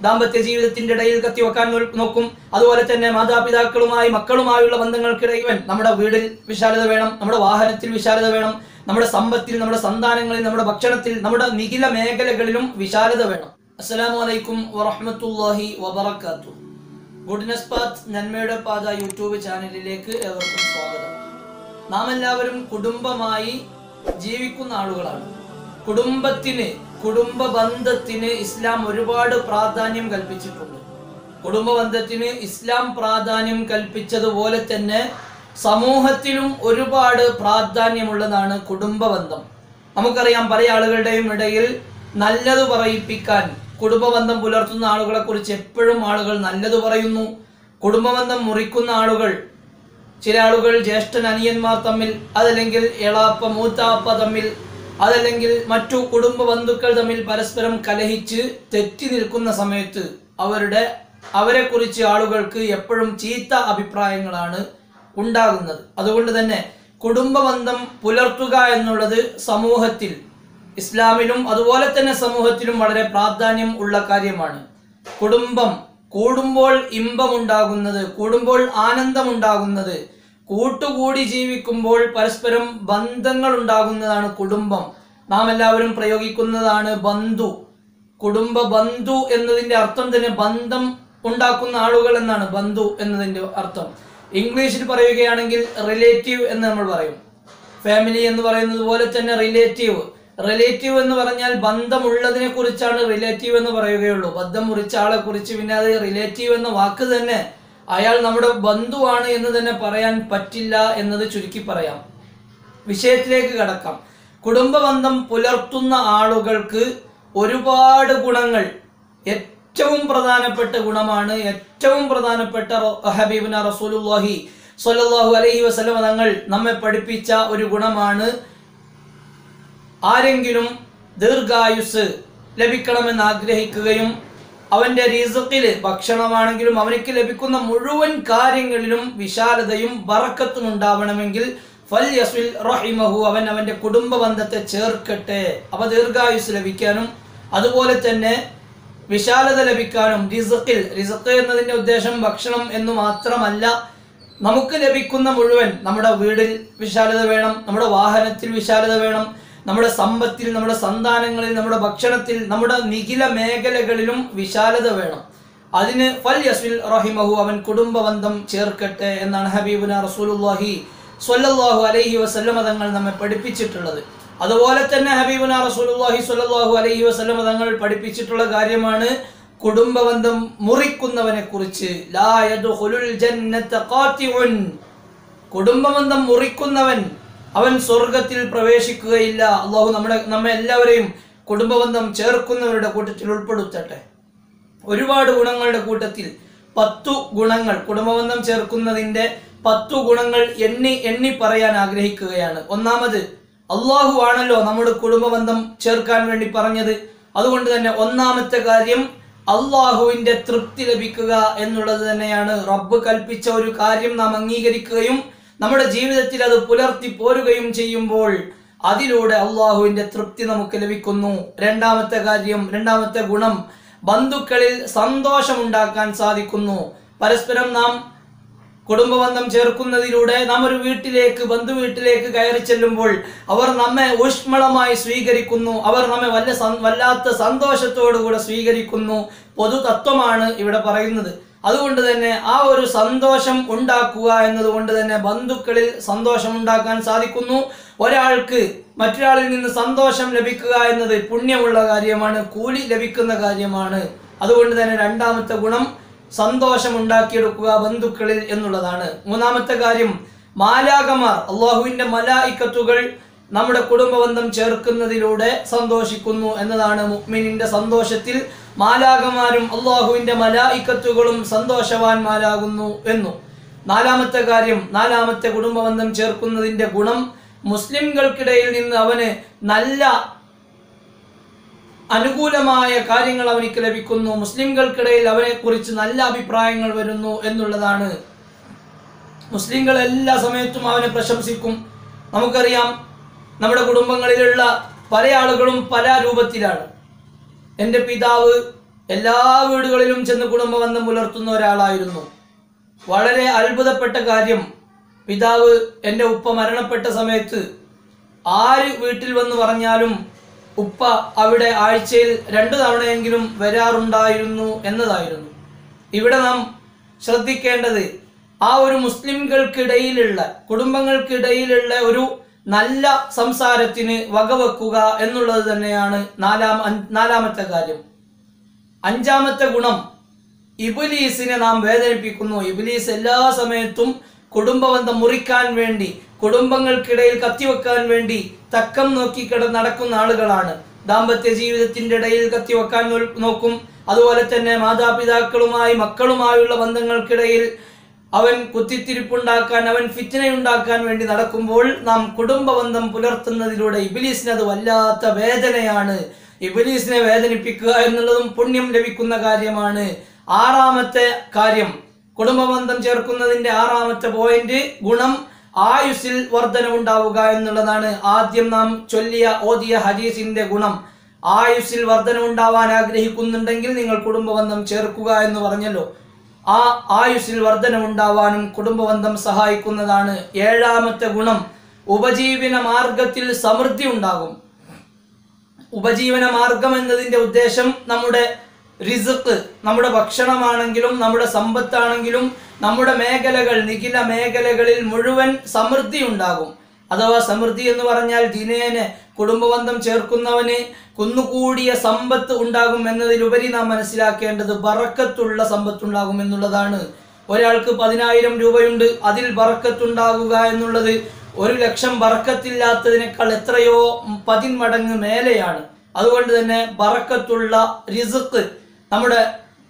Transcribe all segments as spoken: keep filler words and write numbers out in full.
ദാമ്പത്യ ജീവിതത്തിന്റെ ഇടയിൽ കത്തിവെക്കാൻ നോക്കും. അതുപോലെ തന്നെ മാതാപിതാക്കളുമായി മക്കളുമായുള്ള ബന്ധങ്ങൾക്കിടയിൽ നമ്മുടെ വീടിൽ വിശാലത വേണം, നമ്മുടെ വാഹനത്തിൽ വിശാലത വേണം, നമ്മുടെ സമ്പത്തിൽ, നമ്മുടെ സന്താനങ്ങളിൽ, നമ്മുടെ ഭക്ഷണത്തിൽ, നമ്മുടെ നിഖില മേഖലകളിലും വിശാലത വേണം. അസ്സലാമു അലൈക്കും വറഹ്മത്തുള്ളാഹി വബറകാതുഹു. ഗുഡ്നസ് പാത്ത് നന്മയുടെ പാത യൂട്യൂബ് ചാനലിലേക്ക് ഏവർക്കും സ്വാഗതം. നാം എല്ലാവരും കുടുംബമായി ജീവിക്കുന്ന ആളുകളാണ്. കുടുംബത്തിന്, കുടുംബ ബന്ധത്തിന് ഇസ്ലാം ഒരുപാട് പ്രാധാന്യം കൽപ്പിച്ചിട്ടുണ്ട്. കുടുംബ ബന്ധത്തിന് ഇസ്ലാം പ്രാധാന്യം കൽപ്പിച്ചതുപോലെ തന്നെ സമൂഹത്തിലും ഒരുപാട് പ്രാധാന്യമുള്ളതാണ് കുടുംബ ബന്ധം. നമുക്കറിയാം, പല ആളുകളുടെയും ഇടയിൽ നല്ലത് പറയിപ്പിക്കാൻ കുടുംബബന്ധം പുലർത്തുന്ന ആളുകളെ കുറിച്ച് എപ്പോഴും ആളുകൾ നല്ലത് പറയുന്നു. കുടുംബബന്ധം മുറിക്കുന്ന ആളുകൾ, ചില ആളുകൾ ജ്യേഷ്ഠൻ അനിയന്മാർ തമ്മിൽ, അതല്ലെങ്കിൽ എളാപ്പ മൂത്താപ്പ തമ്മിൽ, അതല്ലെങ്കിൽ മറ്റു കുടുംബ ബന്ധുക്കൾ തമ്മിൽ പരസ്പരം കലഹിച്ച് തെറ്റി നിൽക്കുന്ന സമയത്ത് അവരുടെ അവരെ കുറിച്ച് ആളുകൾക്ക് എപ്പോഴും ചീത്ത അഭിപ്രായങ്ങളാണ് ഉണ്ടാകുന്നത്. അതുകൊണ്ട് തന്നെ കുടുംബബന്ധം പുലർത്തുക എന്നുള്ളത് സമൂഹത്തിൽ, ഇസ്ലാമിലും അതുപോലെ തന്നെ സമൂഹത്തിലും വളരെ പ്രാധാന്യം ഉള്ള കാര്യമാണ്. കുടുംബം കൂടുമ്പോൾ ഇമ്പമുണ്ടാകുന്നത്, കൂടുമ്പോൾ ആനന്ദമുണ്ടാകുന്നത്, കൂട്ടുകൂടി ജീവിക്കുമ്പോൾ പരസ്പരം ബന്ധങ്ങൾ ഉണ്ടാകുന്നതാണ് കുടുംബം. നാം എല്ലാവരും പ്രയോഗിക്കുന്നതാണ് ബന്ധു. കുടുംബ ബന്ധു എന്നതിൻ്റെ അർത്ഥം തന്നെ ബന്ധം ഉണ്ടാക്കുന്ന ആളുകൾ എന്നാണ് ബന്ധു എന്നതിൻ്റെ അർത്ഥം. ഇംഗ്ലീഷിൽ പറയുകയാണെങ്കിൽ റിലേറ്റീവ് എന്ന് നമ്മൾ പറയും. ഫാമിലി എന്ന് പറയുന്നത് പോലെ തന്നെ റിലേറ്റീവ്. റിലേറ്റീവ് എന്ന് പറഞ്ഞാൽ ബന്ധമുള്ളതിനെ കുറിച്ചാണ് റിലേറ്റീവ് എന്ന് പറയുകയുള്ളൂ. ബന്ധം മുറിച്ച ആളെ കുറിച്ച് പിന്നെ അത് റിലേറ്റീവ് എന്ന വാക്ക് തന്നെ അയാൾ നമ്മുടെ ബന്ധുവാണ് എന്ന് തന്നെ പറയാൻ പറ്റില്ല എന്നത് ചുരുക്കി പറയാം. വിഷയത്തിലേക്ക് കടക്കാം. കുടുംബ ബന്ധം പുലർത്തുന്ന ആളുകൾക്ക് ഒരുപാട് ഗുണങ്ങൾ, ഏറ്റവും പ്രധാനപ്പെട്ട ഗുണമാണ്, ഏറ്റവും പ്രധാനപ്പെട്ട ഹബീബുന റസൂലുള്ളാഹി സ്വല്ലല്ലാഹു അലൈഹി വസല്ലം തങ്ങൾ നമ്മെ പഠിപ്പിച്ച ഒരു ഗുണമാണ്, ആരെങ്കിലും ദീർഘായുസ് ലഭിക്കണമെന്ന് ആഗ്രഹിക്കുകയും അവന്റെ റിസ്ഖിൽ, ഭക്ഷണമാണെങ്കിലും അവനക്ക് ലഭിക്കുന്ന മുഴുവൻ കാര്യങ്ങളിലും വിശാലതയും ബറക്കത്തും ഉണ്ടാവണമെങ്കിൽ ഫൽയസ്വിൽ റഹിമഹു, അവൻ അവന്റെ കുടുംബ ബന്ധത്തെ ചേർക്കട്ടെ. അവ ദീർഘായുസ് ലഭിക്കാനും അതുപോലെ തന്നെ വിശാലത ലഭിക്കാനും, റിസ്ഖിൽ, റിസ്ഖ് എന്നതിന്റെ ഉദ്ദേശം ഭക്ഷണം എന്ന് മാത്രമല്ല, നമുക്ക് ലഭിക്കുന്ന മുഴുവൻ, നമ്മുടെ വീടിൽ വിശാലത വേണം, നമ്മുടെ വാഹനത്തിൽ വിശാലത വേണം, നമ്മുടെ സമ്പത്തിൽ, നമ്മുടെ സന്താനങ്ങളിൽ, നമ്മുടെ ഭക്ഷണത്തിൽ, നമ്മുടെ നിഖില മേഖലകളിലും വിശാലത വേണം. അതിന് ഫൽയസ്വിൽ റഹിമഹു, അവൻ കുടുംബ ബന്ധം ചേർക്കട്ടെ എന്നാണ് ഹബീബുന റസൂലുള്ളാഹി സ്വല്ലല്ലാഹു അലൈഹി വസല്ലം തങ്ങൾ നമ്മെ പഠിപ്പിച്ചിട്ടുള്ളത്. അതുപോലെ തന്നെ ഹബീബുന റസൂലുള്ളാഹി സ്വല്ലല്ലാഹു അലൈഹി വസല്ലം തങ്ങൾ പഠിപ്പിച്ചിട്ടുള്ള കാര്യമാണ് കുടുംബ ബന്ധം മുറിക്കുന്നവനെ കുറിച്ച്. ലാ യദ്ഖുലുൽ ജന്നത ഖാതിഉൻ, കുടുംബ ബന്ധം മുറിക്കുന്നവൻ അവൻ സ്വർഗത്തിൽ പ്രവേശിക്കുകയില്ല. അള്ളാഹു നമ്മുടെ നമ്മെ എല്ലാവരെയും കുടുംബബന്ധം ചേർക്കുന്നവരുടെ കൂട്ടത്തിൽ ഉൾപ്പെടുത്തട്ടെ. ഒരുപാട് ഗുണങ്ങളുടെ കൂട്ടത്തിൽ പത്തു ഗുണങ്ങൾ, കുടുംബബന്ധം ചേർക്കുന്നതിൻ്റെ പത്തു ഗുണങ്ങൾ എണ്ണി എണ്ണി പറയാൻ ആഗ്രഹിക്കുകയാണ്. ഒന്നാമത്, അള്ളാഹു ആണല്ലോ നമ്മുടെ കുടുംബബന്ധം ചേർക്കാൻ വേണ്ടി പറഞ്ഞത്. അതുകൊണ്ട് തന്നെ ഒന്നാമത്തെ കാര്യം അള്ളാഹുവിൻ്റെ തൃപ്തി ലഭിക്കുക എന്നുള്ളത് തന്നെയാണ്. റബ്ബ് കൽപ്പിച്ച ഒരു കാര്യം നാം അംഗീകരിക്കുകയും നമ്മുടെ ജീവിതത്തിൽ അത് പുലർത്തി പോരുകയും ചെയ്യുമ്പോൾ അതിലൂടെ അള്ളാഹുവിന്റെ തൃപ്തി നമുക്ക് ലഭിക്കുന്നു. രണ്ടാമത്തെ കാര്യം, രണ്ടാമത്തെ ഗുണം, ബന്ധുക്കളിൽ സന്തോഷമുണ്ടാക്കാൻ സാധിക്കുന്നു. പരസ്പരം നാം കുടുംബബന്ധം ചേർക്കുന്നതിലൂടെ നാം ഒരു വീട്ടിലേക്ക്, ബന്ധു വീട്ടിലേക്ക് കയറി ചെല്ലുമ്പോൾ അവർ നമ്മെ ഊഷ്മളമായി സ്വീകരിക്കുന്നു, അവർ നമ്മെ വല്ല വല്ലാത്ത സന്തോഷത്തോടുകൂടെ സ്വീകരിക്കുന്നു. പൊതു തത്വമാണ് ഇവിടെ പറയുന്നത്. അതുകൊണ്ട് തന്നെ ആ ഒരു സന്തോഷം ഉണ്ടാക്കുക എന്നതുകൊണ്ട് തന്നെ ബന്ധുക്കളിൽ സന്തോഷം ഉണ്ടാക്കാൻ സാധിക്കുന്നു. ഒരാൾക്ക് മറ്റൊരാളിൽ നിന്ന് സന്തോഷം ലഭിക്കുക എന്നത് പുണ്യമുള്ള കാര്യമാണ്, കൂലി ലഭിക്കുന്ന കാര്യമാണ്. അതുകൊണ്ട് തന്നെ രണ്ടാമത്തെ ഗുണം സന്തോഷം ഉണ്ടാക്കിയെടുക്കുക ബന്ധുക്കളിൽ എന്നുള്ളതാണ്. മൂന്നാമത്തെ കാര്യം, മാലാകമാർ, അള്ളാഹുവിന്റെ മലായിക്കത്തുകൾ നമ്മുടെ കുടുംബബന്ധം ചേർക്കുന്നതിലൂടെ സന്തോഷിക്കുന്നു എന്നതാണ്. മുഅ്മിനിന്റെ സന്തോഷത്തിൽ മാലാകമാരും അള്ളാഹുവിന്റെ മലായിക്കത്തുകളും സന്തോഷവാന്മാരാകുന്നു എന്നു. നാലാമത്തെ കാര്യം, നാലാമത്തെ കുടുംബബന്ധം ചേർക്കുന്നതിന്റെ ഗുണം, മുസ്ലിംകൾക്കിടയിൽ നിന്ന് അവന് നല്ല അനുകൂലമായ കാര്യങ്ങൾ അവനിക്ക് ലഭിക്കുന്നു, മുസ്ലിംകൾക്കിടയിൽ അവനെ കുറിച്ച് നല്ല അഭിപ്രായങ്ങൾ വരുന്നു എന്നുള്ളതാണ്. മുസ്ലിംകൾ എല്ലാ സമയത്തും അവനെ പ്രശംസിക്കും. നമുക്കറിയാം, നമ്മുടെ കുടുംബങ്ങളിലുള്ള പല ആളുകളും പല രൂപത്തിലാണ്. എൻ്റെ പിതാവ് എല്ലാ വീടുകളിലും ചെന്ന് കുടുംബബന്ധം പുലർത്തുന്ന ഒരാളായിരുന്നു. വളരെ അത്ഭുതപ്പെട്ട കാര്യം, പിതാവ് എൻ്റെ ഉപ്പ മരണപ്പെട്ട സമയത്ത് ആര് വീട്ടിൽ വന്ന് പറഞ്ഞാലും ഉപ്പ അവിടെ ആഴ്ചയിൽ രണ്ടു തവണയെങ്കിലും വരാറുണ്ടായിരുന്നു എന്നതായിരുന്നു. ഇവിടെ നാം ശ്രദ്ധിക്കേണ്ടത് ആ ഒരു മുസ്ലിംകൾക്കിടയിലുള്ള കുടുംബങ്ങൾക്കിടയിലുള്ള ഒരു നല്ല സംസാരത്തിന് വകവെക്കുക എന്നുള്ളത് തന്നെയാണ് നാലാം നാലാമത്തെ കാര്യം. അഞ്ചാമത്തെ ഗുണം, ഇബ്ലീസിനെ നാം വേദനിപ്പിക്കുന്നു. ഇബ്ലീസ് എല്ലാ സമയത്തും കുടുംബബന്ധം മുറിക്കാൻ വേണ്ടി, കുടുംബങ്ങൾക്കിടയിൽ കത്തിവെക്കാൻ വേണ്ടി തക്കം നോക്കി കിട നടക്കുന്ന ആളുകളാണ്. ദാമ്പത്യ ജീവിതത്തിന്റെ ഇടയിൽ കത്തിവെക്കാൻ നോക്കും. അതുപോലെ തന്നെ മാതാപിതാക്കളുമായി മക്കളുമായുള്ള ബന്ധങ്ങൾക്കിടയിൽ അവൻ കുത്തിത്തിരിപ്പുണ്ടാക്കാൻ, അവൻ ഫിത്നയുണ്ടാക്കാൻ വേണ്ടി നടക്കുമ്പോൾ നാം കുടുംബബന്ധം പുലർത്തുന്നതിലൂടെ ഇബ്ലീസിന് അത് വല്ലാത്ത വേദനയാണ്. ഇബ്ലീസിനെ വേദനിപ്പിക്കുക എന്നുള്ളതും പുണ്യം ലഭിക്കുന്ന കാര്യമാണ്. ആറാമത്തെ കാര്യം, കുടുംബബന്ധം ചേർക്കുന്നതിന്റെ ആറാമത്തെ പോയിന്റ്, ഗുണം ആയുസ്സിൽ വർധനവുണ്ടാവുക എന്നുള്ളതാണ്. ആദ്യം നാം ചൊല്ലിയ ഓതിയ ഹദീസിന്റെ ഗുണം, ആയുസ്സിൽ വർധനവുണ്ടാവാൻ ആഗ്രഹിക്കുന്നുണ്ടെങ്കിൽ നിങ്ങൾ കുടുംബബന്ധം ചേർക്കുക എന്ന് പറഞ്ഞല്ലോ. ആ ആയുസ്സിൽ വർധനവുണ്ടാവാനും കുടുംബബന്ധം സഹായിക്കുന്നതാണ്. ഏഴാമത്തെ ഗുണം, ഉപജീവന മാർഗത്തിൽ സമൃദ്ധി ഉണ്ടാകും. ഉപജീവന മാർഗം എന്നതിന്റെ ഉദ്ദേശം നമ്മുടെ റിസ്ക്, നമ്മുടെ ഭക്ഷണമാണെങ്കിലും നമ്മുടെ സമ്പത്താണെങ്കിലും നമ്മുടെ മേഖലകൾ, നിഖില മേഖലകളിൽ മുഴുവൻ സമൃദ്ധി ഉണ്ടാകും. അഥവാ സമൃദ്ധി എന്ന് പറഞ്ഞാൽ ദിനേനെ കുടുംബബന്ധം ചേർക്കുന്നവന് കുന്നുകൂടിയ സമ്പത്ത് ഉണ്ടാകും എന്നതിലുപരി നാം മനസ്സിലാക്കേണ്ടത് ബറക്കത്തുള്ള സമ്പത്തുണ്ടാകും എന്നുള്ളതാണ്. ഒരാൾക്ക് പതിനായിരം രൂപയുണ്ട്, അതിൽ ബറക്കത്തുണ്ടാകുക എന്നുള്ളത് ഒരു ലക്ഷം ബറക്കത്തില്ലാത്തതിനേക്കാൾ എത്രയോ പതിന്മടങ്ങ് മേലെയാണ്. അതുകൊണ്ട് തന്നെ ബറക്കത്തുള്ള റിസ്ക് നമ്മുടെ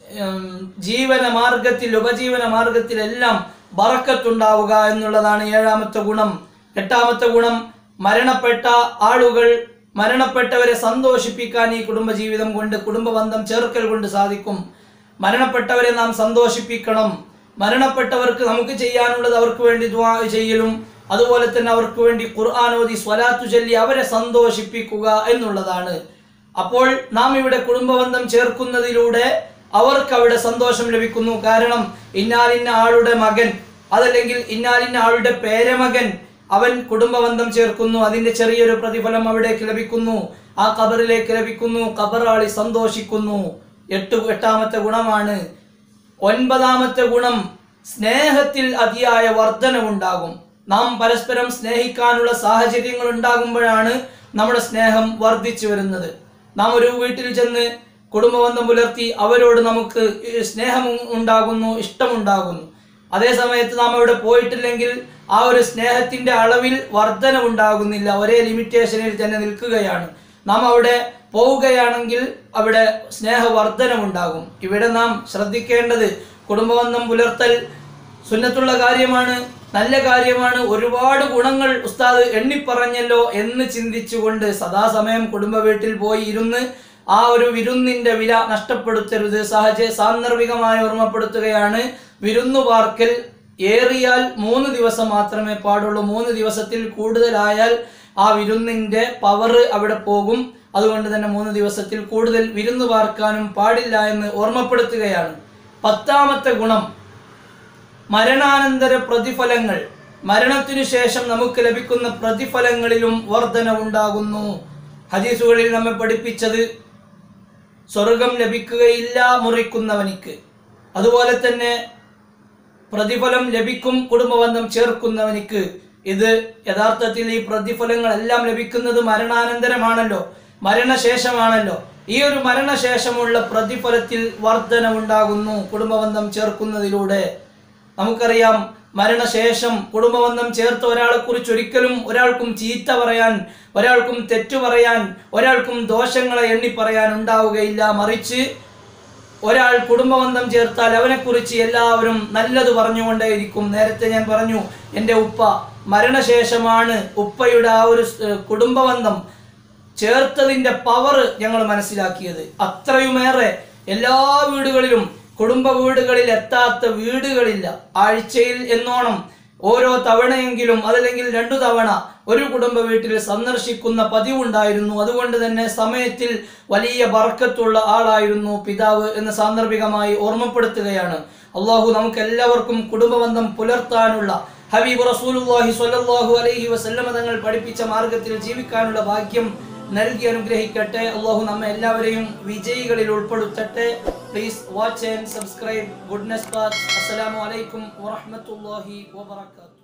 ജീവന മാർഗത്തിൽ, ഉപജീവന മാർഗത്തിലെല്ലാം ബറക്കത്തുണ്ടാവുക എന്നുള്ളതാണ് ഏഴാമത്തെ ഗുണം. എട്ടാമത്തെ ഗുണം, മരണപ്പെട്ട ആളുകൾ, മരണപ്പെട്ടവരെ സന്തോഷിപ്പിക്കാൻ ഈ കുടുംബജീവിതം കൊണ്ട്, കുടുംബബന്ധം ചേർക്കൽ കൊണ്ട് സാധിക്കും. മരണപ്പെട്ടവരെ നാം സന്തോഷിപ്പിക്കണം. മരണപ്പെട്ടവർക്ക് നമുക്ക് ചെയ്യാനുള്ളത് അവർക്ക് വേണ്ടി ദുആ ചെയ്യലും, അതുപോലെ തന്നെ അവർക്ക് വേണ്ടി ഖുർആൻ ഓതി സ്വലാത്തു ചൊല്ലി അവരെ സന്തോഷിപ്പിക്കുക എന്നുള്ളതാണ്. അപ്പോൾ നാം ഇവിടെ കുടുംബബന്ധം ചേർക്കുന്നതിലൂടെ അവർക്ക് അവിടെ സന്തോഷം ലഭിക്കുന്നു. കാരണം ഇന്നാലിന്ന ആളുടെ മകൻ, അതല്ലെങ്കിൽ ഇന്നാലിന്ന ആളുടെ പേരമകൻ അവൻ കുടുംബബന്ധം ചേർക്കുന്നു, അതിന്റെ ചെറിയൊരു പ്രതിഫലം അവിടേക്ക് ലഭിക്കുന്നു, ആ ഖബറിലേക്ക് ലഭിക്കുന്നു, ഖബറാളി സന്തോഷിക്കുന്നു. എട്ട് എട്ടാമത്തെ ഗുണമാണ്. ഒൻപതാമത്തെ ഗുണം, സ്നേഹത്തിൽ അതിയായ വർധനവുണ്ടാകും. നാം പരസ്പരം സ്നേഹിക്കാനുള്ള സാഹചര്യങ്ങൾ ഉണ്ടാകുമ്പോഴാണ് നമ്മുടെ സ്നേഹം വർദ്ധിച്ചു വരുന്നത്. നാം ഒരു വീട്ടിൽ ചെന്ന് കുടുംബബന്ധം പുലർത്തി അവരോട് നമുക്ക് സ്നേഹം ഉണ്ടാകുന്നു, ഇഷ്ടമുണ്ടാകുന്നു. അതേ സമയത്ത് നാം അവിടെ പോയിട്ടില്ലെങ്കിൽ ആ ഒരു സ്നേഹത്തിന്റെ അളവിൽ വർധനവുണ്ടാകുന്നില്ല, ഒരേ ലിമിറ്റേഷനിൽ തന്നെ നിൽക്കുകയാണ്. നാം അവിടെ പോവുകയാണെങ്കിൽ അവിടെ സ്നേഹവർധനമുണ്ടാകും. ഇവിടെ നാം ശ്രദ്ധിക്കേണ്ടത്, കുടുംബബന്ധം പുലർത്തൽ സുന്നത്തുള്ള കാര്യമാണ്, നല്ല കാര്യമാണ്, ഒരുപാട് ഗുണങ്ങൾ ഉസ്താദ് എണ്ണിപ്പറഞ്ഞല്ലോ എന്ന് ചിന്തിച്ചുകൊണ്ട് സദാസമയം കുടുംബ വീട്ടിൽ പോയി ഇരുന്ന് ആ ഒരു വിരുന്നിന്റെ വില നഷ്ടപ്പെടുത്തരുത്. സഹജ സാന്ദർഭികമായി ഓർമ്മപ്പെടുത്തുകയാണ്, വിരുന്നു പാർക്കൽ ഏറിയാൽ മൂന്ന് ദിവസം മാത്രമേ പാടുള്ളൂ. മൂന്ന് ദിവസത്തിൽ കൂടുതലായാൽ ആ വിരുന്നിന്റെ പവർ അവിടെ പോകും. അതുകൊണ്ട് തന്നെ മൂന്ന് ദിവസത്തിൽ കൂടുതൽ വിരുന്നു പാർക്കാനും പാടില്ല എന്ന് ഓർമ്മപ്പെടുത്തുകയാണ്. പത്താമത്തെ ഗുണം, മരണാനന്തര പ്രതിഫലങ്ങൾ, മരണത്തിനു ശേഷം നമുക്ക് ലഭിക്കുന്ന പ്രതിഫലങ്ങളിലും വർധനവുണ്ടാകുന്നു. ഹദീസുകളിൽ നമ്മെ പഠിപ്പിച്ചത് സ്വർഗം ലഭിക്കുകയില്ല മുറിക്കുന്നവനിക്ക്, അതുപോലെ തന്നെ പ്രതിഫലം ലഭിക്കും കുടുംബബന്ധം ചേർക്കുന്നവനിക്ക്. ഇത് യഥാർത്ഥത്തിൽ ഈ പ്രതിഫലങ്ങളെല്ലാം ലഭിക്കുന്നത് മരണാനന്തരമാണല്ലോ, മരണശേഷമാണല്ലോ. ഈ ഒരു മരണശേഷമുള്ള പ്രതിഫലത്തിൽ വർധനവുണ്ടാകുന്നു കുടുംബബന്ധം ചേർക്കുന്നതിലൂടെ. നമുക്കറിയാം, മരണശേഷം കുടുംബബന്ധം ചേർത്ത ഒരാളെ കുറിച്ച് ഒരിക്കലും ഒരാൾക്കും ചീത്ത പറയാൻ, ഒരാൾക്കും തെറ്റു പറയാൻ, ഒരാൾക്കും ദോഷങ്ങളെ എണ്ണി പറയാൻ ഉണ്ടാവുകയില്ല. മറിച്ച് ഒരാൾ കുടുംബബന്ധം ചേർത്താൽ അവനെക്കുറിച്ച് എല്ലാവരും നല്ലത് പറഞ്ഞുകൊണ്ടേയിരിക്കും. നേരത്തെ ഞാൻ പറഞ്ഞു, എൻ്റെ ഉപ്പ മരണശേഷമാണ് ഉപ്പയുടെ ആ ഒരു കുടുംബബന്ധം ചേർത്തതിൻ്റെ പവർ ഞങ്ങൾ മനസ്സിലാക്കിയത്. അത്രയുമേറെ എല്ലാ വീടുകളിലും, കുടുംബ വീടുകളിൽ എത്താത്ത വീടുകളില്ല. ആഴ്ചയിൽ എന്നോണം ഓരോ തവണയെങ്കിലും അതല്ലെങ്കിൽ രണ്ടു തവണ ഒരു കുടുംബ വീട്ടിൽ സന്ദർശിക്കുന്ന പതിവുണ്ടായിരുന്നു. അതുകൊണ്ട് തന്നെ സമയത്തിൽ വലിയ ബർക്കത്തുള്ള ആളായിരുന്നു പിതാവ് എന്ന് സാന്ദർഭികമായി ഓർമ്മപ്പെടുത്തുകയാണ്. അള്ളാഹു നമുക്ക് എല്ലാവർക്കും കുടുംബബന്ധം പുലർത്താനുള്ള ഹബീബ് റസൂലുള്ളാഹി സ്വല്ലല്ലാഹു അലൈഹി വസല്ലമ തങ്ങൾ പഠിപ്പിച്ച മാർഗത്തിൽ ജീവിക്കാനുള്ള ഭാഗ്യം നൽകി അനുഗ്രഹിക്കട്ടെ. അള്ളാഹു നമ്മെ എല്ലാവരെയും വിജയികളിൽ ഉൾപ്പെടുത്തട്ടെ. Please watch and subscribe goodness path. അസ്സലാമു അലൈക്കും വറഹ്മത്തുള്ളാഹി വബറകാതുഹു.